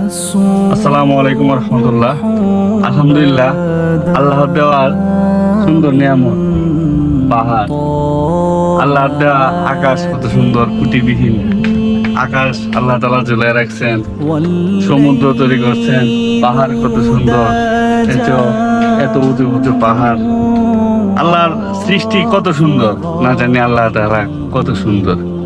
আসসালামু আলাইকুম রহমতুল্লাহ। আলহামদুলিল্লাহ, আল্লাহর দেওয়ার সুন্দর নিয়ামত পাহাড়, আল্লাহর দেওয়া আকাশ কত সুন্দর, কুটিবিহীন আকাশ আল্লাহ তাআলা ঝুলিয়ে রাখছেন, সমুদ্র তৈরি করছেন, পাহাড় কত সুন্দর, এত উঁচু উঁচু পাহাড়। আল্লাহর সৃষ্টি কত সুন্দর, না জানি আল্লাহ তাআলা কত সুন্দর।